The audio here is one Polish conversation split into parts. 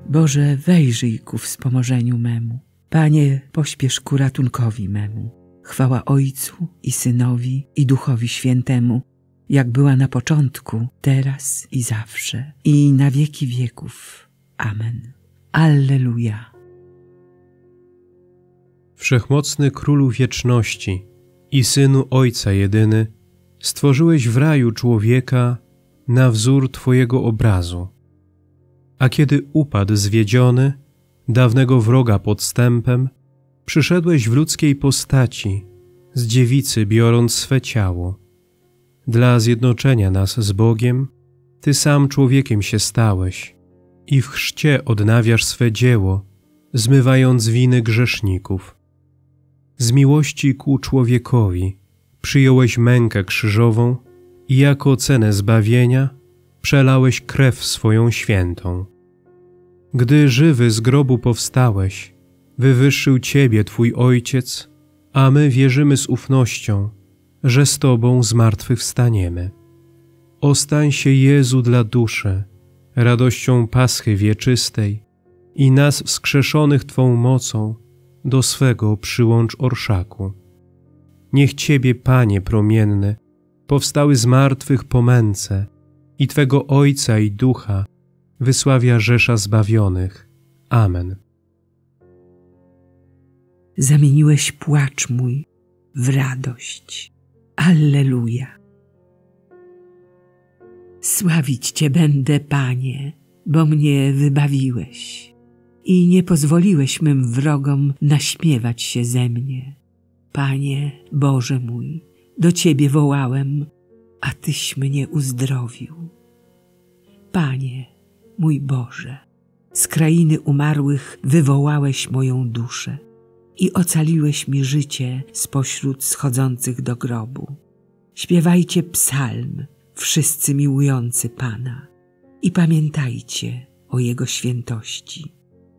Boże, wejrzyj ku wspomożeniu memu. Panie, pośpiesz ku ratunkowi memu. Chwała Ojcu i Synowi i Duchowi Świętemu, jak była na początku, teraz i zawsze, i na wieki wieków. Amen. Alleluja. Wszechmocny Królu wieczności i Synu Ojca jedyny, stworzyłeś w raju człowieka na wzór Twojego obrazu. A kiedy upadł zwiedziony, dawnego wroga podstępem, przyszedłeś w ludzkiej postaci, z dziewicy biorąc swe ciało. Dla zjednoczenia nas z Bogiem, Ty sam człowiekiem się stałeś i w chrzcie odnawiasz swe dzieło, zmywając winy grzeszników. Z miłości ku człowiekowi przyjąłeś mękę krzyżową i jako cenę zbawienia przelałeś krew swoją świętą. Gdy żywy z grobu powstałeś, wywyższył Ciebie Twój Ojciec, a my wierzymy z ufnością, że z Tobą zmartwychwstaniemy. Ostań się Jezu dla duszy, radością Paschy wieczystej i nas wskrzeszonych Twą mocą do swego przyłącz orszaku. Niech Ciebie, Panie promienny, powstały z martwych po męce i Twego Ojca i Ducha wysławia rzesza zbawionych. Amen. Zamieniłeś płacz mój w radość. Alleluja. Sławić Cię będę, Panie, bo mnie wybawiłeś i nie pozwoliłeś mym wrogom naśmiewać się ze mnie. Panie, Boże mój, do Ciebie wołałem, a Tyś mnie uzdrowił. Panie, mój Boże, z krainy umarłych wywołałeś moją duszę i ocaliłeś mi życie spośród schodzących do grobu. Śpiewajcie psalm, wszyscy miłujący Pana, i pamiętajcie o Jego świętości.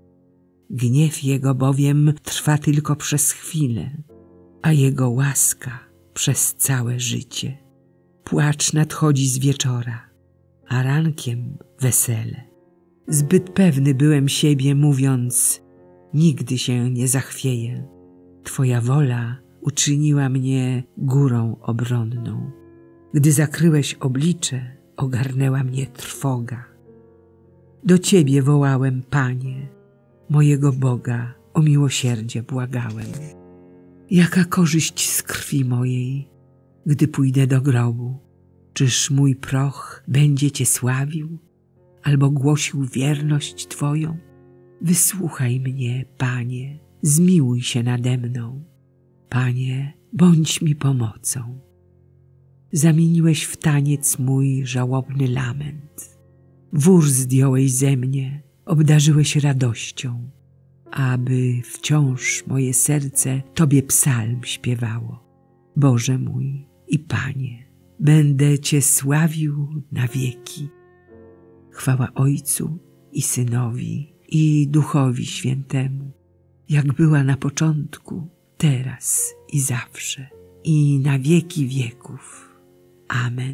Gniew Jego bowiem trwa tylko przez chwilę, a Jego łaska przez całe życie. Płacz nadchodzi z wieczora, a rankiem wesele. Zbyt pewny byłem siebie, mówiąc, nigdy się nie zachwieję. Twoja wola uczyniła mnie górą obronną. Gdy zakryłeś oblicze, ogarnęła mnie trwoga. Do Ciebie wołałem, Panie, mojego Boga, o miłosierdzie błagałem. Jaka korzyść z krwi mojej, gdy pójdę do grobu? Czyż mój proch będzie Cię sławił, albo głosił wierność Twoją? Wysłuchaj mnie, Panie, zmiłuj się nade mną. Panie, bądź mi pomocą. Zamieniłeś w taniec mój żałobny lament. Wór zdjąłeś ze mnie, obdarzyłeś radością, aby wciąż moje serce Tobie psalm śpiewało. Boże mój i Panie, będę Cię sławił na wieki. Chwała Ojcu i Synowi i Duchowi Świętemu, jak była na początku, teraz i zawsze, i na wieki wieków. Amen.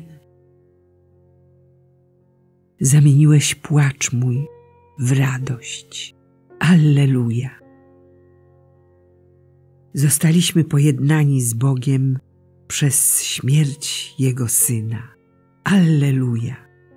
Zamieniłeś płacz mój w radość. Alleluja. Zostaliśmy pojednani z Bogiem przez śmierć Jego Syna. Alleluja.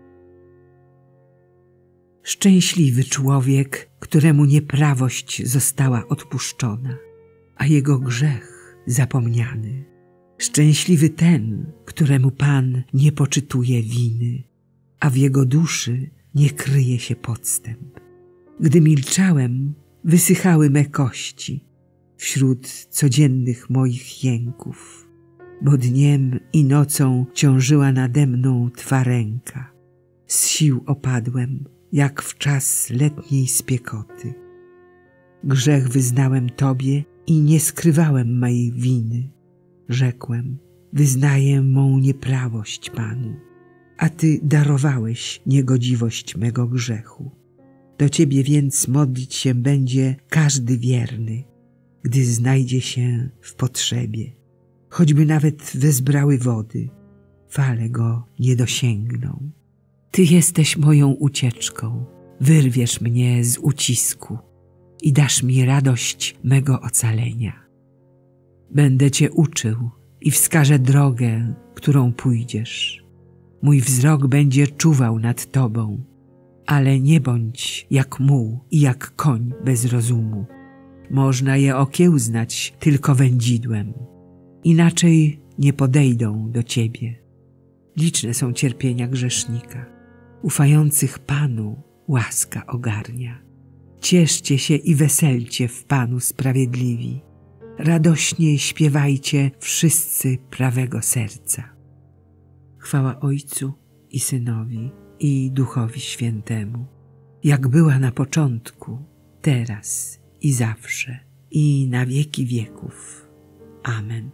Szczęśliwy człowiek, któremu nieprawość została odpuszczona, a jego grzech zapomniany. Szczęśliwy ten, któremu Pan nie poczytuje winy, a w jego duszy nie kryje się podstęp. Gdy milczałem, wysychały me kości wśród codziennych moich jęków, bo dniem i nocą ciążyła nade mną Twa ręka. Z sił opadłem, jak w czas letniej spiekoty. Grzech wyznałem Tobie i nie skrywałem mej winy. Rzekłem, wyznaję mą nieprawość Panu, a Ty darowałeś niegodziwość mego grzechu. Do Ciebie więc modlić się będzie każdy wierny, gdy znajdzie się w potrzebie. Choćby nawet wezbrały wody, fale go nie dosięgną. Ty jesteś moją ucieczką, wyrwiesz mnie z ucisku i dasz mi radość mego ocalenia. Będę Cię uczył i wskażę drogę, którą pójdziesz. Mój wzrok będzie czuwał nad Tobą, ale nie bądź jak muł i jak koń bez rozumu. Można je okiełznać tylko wędzidłem, inaczej nie podejdą do Ciebie. Liczne są cierpienia grzesznika, ufających Panu łaska ogarnia. Cieszcie się i weselcie w Panu sprawiedliwi. Radośnie śpiewajcie wszyscy prawego serca. Chwała Ojcu i Synowi, i Duchowi Świętemu, jak była na początku, teraz i zawsze, i na wieki wieków. Amen.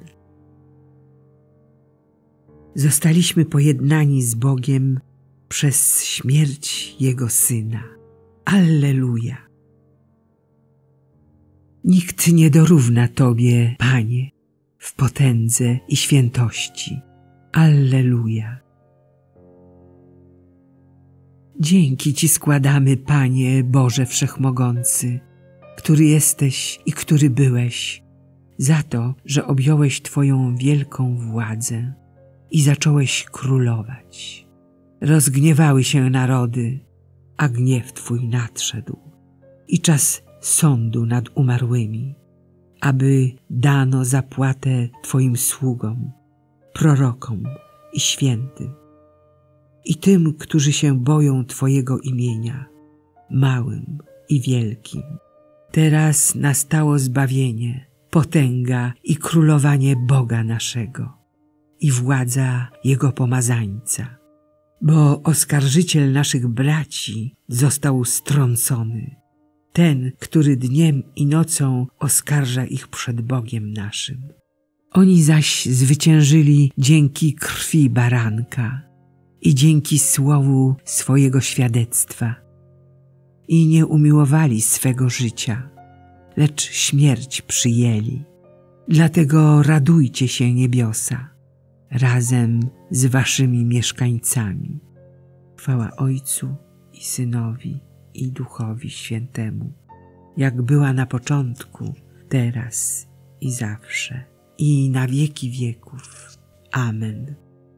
Zostaliśmy pojednani z Bogiem przez śmierć Jego Syna. Alleluja! Nikt nie dorówna Tobie, Panie, w potędze i świętości. Alleluja! Dzięki Ci składamy, Panie Boże Wszechmogący, który jesteś i który byłeś, za to, że objąłeś Twoją wielką władzę i zacząłeś królować. Rozgniewały się narody, a gniew Twój nadszedł i czas sądu nad umarłymi, aby dano zapłatę Twoim sługom, prorokom i świętym i tym, którzy się boją Twojego imienia, małym i wielkim. Teraz nastało zbawienie, potęga i królowanie Boga naszego i władza Jego pomazańca, bo oskarżyciel naszych braci został strącony, ten, który dniem i nocą oskarża ich przed Bogiem naszym. Oni zaś zwyciężyli dzięki krwi baranka i dzięki słowu swojego świadectwa i nie umiłowali swego życia, lecz śmierć przyjęli. Dlatego radujcie się, niebiosa, razem z waszymi mieszkańcami. Chwała Ojcu i Synowi i Duchowi Świętemu, jak była na początku, teraz i zawsze, i na wieki wieków. Amen.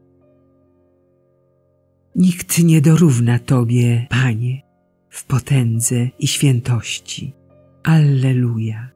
Nikt nie dorówna Tobie, Panie, w potędze i świętości. Alleluja.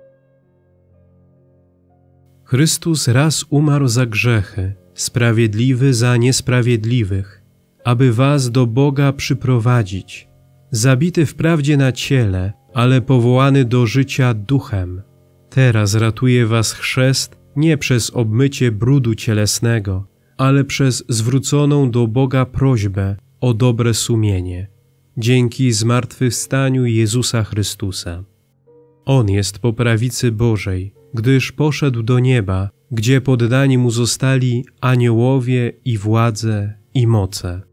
Chrystus raz umarł za grzechy, sprawiedliwy za niesprawiedliwych, aby was do Boga przyprowadzić. Zabity wprawdzie na ciele, ale powołany do życia duchem. Teraz ratuje was chrzest nie przez obmycie brudu cielesnego, ale przez zwróconą do Boga prośbę o dobre sumienie, dzięki zmartwychwstaniu Jezusa Chrystusa. On jest po prawicy Bożej, gdyż poszedł do nieba, gdzie poddani Mu zostali aniołowie i władze i moce.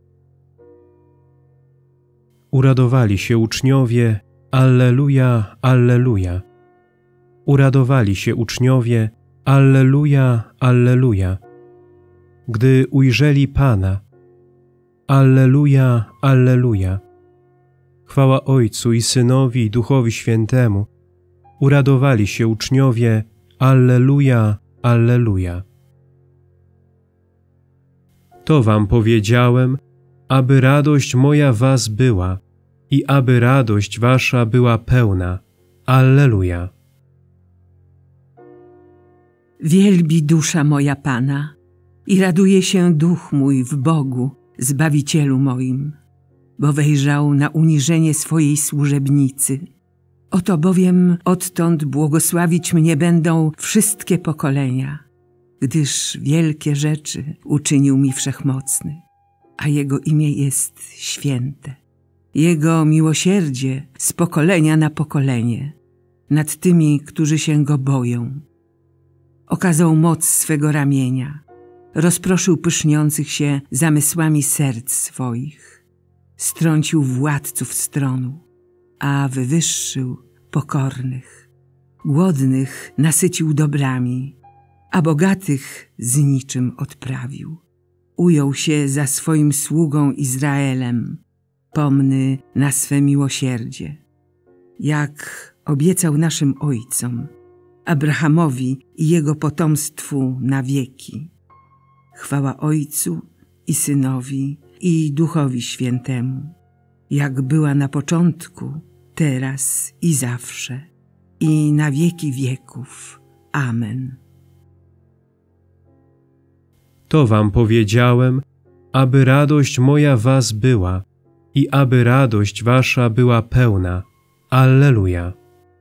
Uradowali się uczniowie, Alleluja, Alleluja. Uradowali się uczniowie, Alleluja, Alleluja. Gdy ujrzeli Pana, Alleluja, Alleluja. Chwała Ojcu i Synowi i Duchowi Świętemu. Uradowali się uczniowie, Alleluja, Alleluja. To wam powiedziałem, aby radość moja was była i aby radość wasza była pełna. Alleluja. Wielbi dusza moja Pana i raduje się duch mój w Bogu, Zbawicielu moim, bo wejrzał na uniżenie swojej służebnicy. Oto bowiem odtąd błogosławić mnie będą wszystkie pokolenia, gdyż wielkie rzeczy uczynił mi Wszechmocny, a Jego imię jest święte. Jego miłosierdzie z pokolenia na pokolenie nad tymi, którzy się Go boją. Okazał moc swego ramienia, rozproszył pyszniących się zamysłami serc swoich, strącił władców stronu, a wywyższył pokornych. Głodnych nasycił dobrami, a bogatych z niczym odprawił. Ujął się za swoim sługą Izraelem, pomny na swe miłosierdzie, jak obiecał naszym ojcom, Abrahamowi i jego potomstwu na wieki. Chwała Ojcu i Synowi i Duchowi Świętemu, jak była na początku, teraz i zawsze, i na wieki wieków. Amen. To wam powiedziałem, aby radość moja w was była i aby radość wasza była pełna. Alleluja.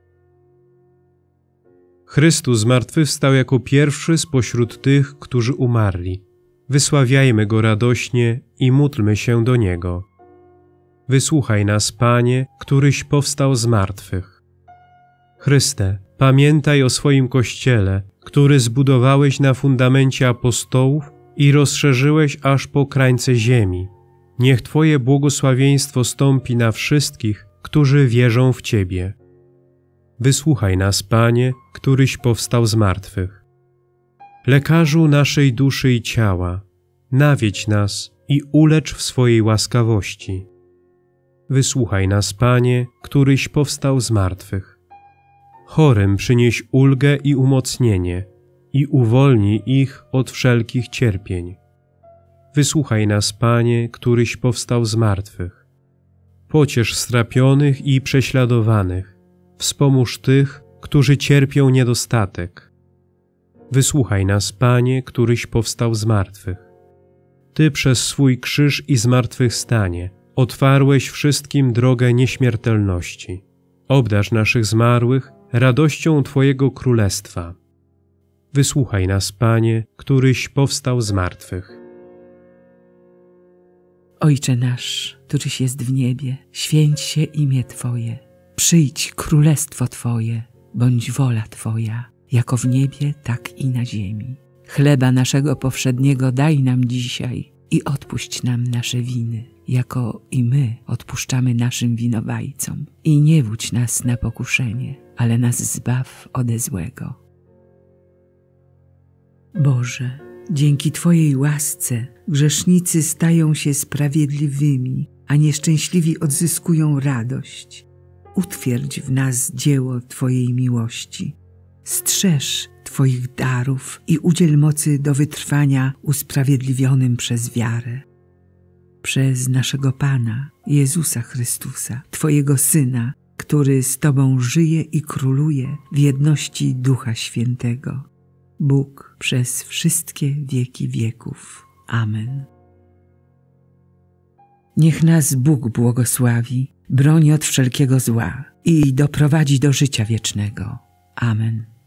Chrystus zmartwychwstał jako pierwszy spośród tych, którzy umarli. Wysławiajmy Go radośnie i módlmy się do Niego. Wysłuchaj nas, Panie, któryś powstał z martwych. Chryste, pamiętaj o swoim Kościele, który zbudowałeś na fundamencie apostołów i rozszerzyłeś aż po krańce ziemi. Niech Twoje błogosławieństwo stąpi na wszystkich, którzy wierzą w Ciebie. Wysłuchaj nas, Panie, któryś powstał z martwych. Lekarzu naszej duszy i ciała, nawiedź nas i ulecz w swojej łaskawości. Wysłuchaj nas, Panie, któryś powstał z martwych. Chorym przynieś ulgę i umocnienie i uwolnij ich od wszelkich cierpień. Wysłuchaj nas, Panie, któryś powstał z martwych. Pociesz strapionych i prześladowanych, wspomóż tych, którzy cierpią niedostatek. Wysłuchaj nas, Panie, któryś powstał z martwych. Ty przez swój krzyż i zmartwychwstanie otwarłeś wszystkim drogę nieśmiertelności. Obdarz naszych zmarłych radością Twojego Królestwa. Wysłuchaj nas, Panie, któryś powstał z martwych. Ojcze nasz, któryś jest w niebie, święć się imię Twoje. Przyjdź królestwo Twoje, bądź wola Twoja, jako w niebie, tak i na ziemi. Chleba naszego powszedniego daj nam dzisiaj i odpuść nam nasze winy, jako i my odpuszczamy naszym winowajcom. I nie wódź nas na pokuszenie, ale nas zbaw ode złego. Boże, dzięki Twojej łasce grzesznicy stają się sprawiedliwymi, a nieszczęśliwi odzyskują radość. Utwierdź w nas dzieło Twojej miłości. Strzeż Twoich darów i udziel mocy do wytrwania usprawiedliwionym przez wiarę. Przez naszego Pana, Jezusa Chrystusa, Twojego Syna, który z Tobą żyje i króluje w jedności Ducha Świętego. Bóg przez wszystkie wieki wieków. Amen. Niech nas Bóg błogosławi, broni od wszelkiego zła i doprowadzi do życia wiecznego. Amen.